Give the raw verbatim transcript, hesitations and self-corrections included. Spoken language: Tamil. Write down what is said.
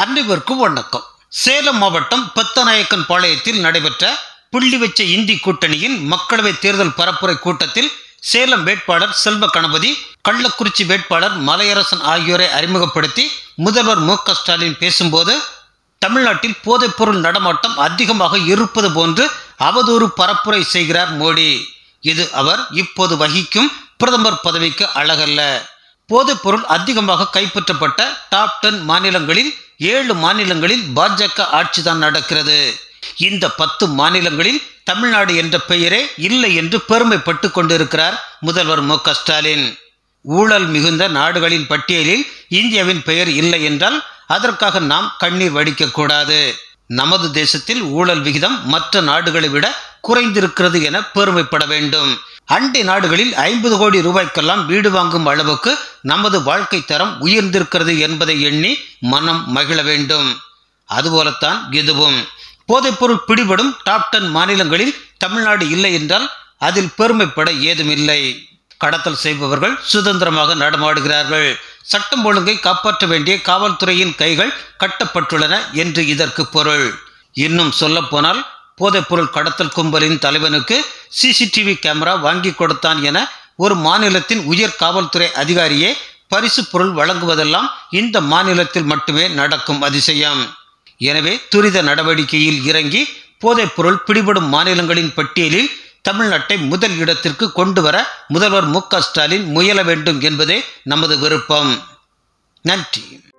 அனைவருக்கும் வணக்கம். சேலம் மாவட்டம் பெத்தநாயக்கன் பாளையத்தில் நடைபெற்ற புள்ளி வச்ச இந்தி கூட்டணியின் மக்களவை தேர்தல் பரப்புரை கூட்டத்தில் சேலம் வேட்பாளர் செல்வ கணபதி, கள்ளக்குறிச்சி வேட்பாளர் மலையரசன் ஆகியோரை அறிமுகப்படுத்தி முதல்வர் மு க ஸ்டாலின் பேசும்போது, தமிழ்நாட்டில் போதைப்பொருள் நடமாட்டம் அதிகமாக இருப்பது போன்று அவதூறு பரப்புரை செய்கிறார் மோடி. இது அவர் இப்போது வகிக்கும் பிரதமர் பதவிக்கு அழகல்ல. போதைப்பொருள் அதிகமாக கைப்பற்றப்பட்ட டாப் டென் மாநிலங்களில் ஏழு மாநிலங்களில் பாஜக ஆட்சிதான் நடக்கிறது. இந்த பத்து மாநிலங்களில் தமிழ்நாடு என்ற பெயரே இல்லை என்று பெருமைப்பட்டு கொண்டிருக்கிறார் முதல்வர் மு க ஸ்டாலின். ஊழல் மிகுந்த நாடுகளின் பட்டியலில் இந்தியாவின் பெயர் இல்லை என்றால் அதற்காக நாம் கண்ணீர் வடிக்க கூடாது. நமது தேசத்தில் ஊழல் விகிதம் மற்ற நாடுகளை விட குறைந்திருக்கிறது என பெருமைப்பட வேண்டும். அண்டை நாடுகளில் ஐம்பது கோடி ரூபாய்க்கெல்லாம் வீடு வாங்கும் அளவுக்கு நமது வாழ்க்கை தரம் உயர்ந்திருக்கிறது என்பதை எண்ணி மனம் மகிழ வேண்டும். அதுபோலத்தான் இதுவும். போதைப்பொருள் பிடிபடும் டாப் டென் மாநிலங்களில் தமிழ்நாடு இல்லை என்றால் அதில் பெருமைப்பட ஏதுமில்லை. கடத்தல் செய்பவர்கள் சுதந்திரமாக நடமாடுகிறார்கள். சட்டம் ஒழுங்கை காப்பாற்ற வேண்டிய காவல்துறையின் கைகள் கட்டப்பட்டுள்ளன என்று இதற்கு பொருள். இன்னும் சொல்ல போனால், போதைப்பொருள் கடத்தல் கும்பலின் தலைவனுக்கு சிசிடிவி கேமரா வாங்கி கொடுத்தான் என ஒரு மாநிலத்தின் உயர் காவல்துறை அதிகாரியே பரிசு பொருள் வழங்குவதெல்லாம் இந்த மாநிலத்தில் மட்டுமே நடக்கும் அதிசயம். எனவே துரித நடவடிக்கையில் இறங்கி போதைப்பொருள் பிடிபடும் மாநிலங்களின் பட்டியலில் தமிழ்நாட்டை முதல் இடத்திற்கு கொண்டு வர முதல்வர் மு க ஸ்டாலின் முயல வேண்டும் என்பதே நமது விருப்பம். நன்றி.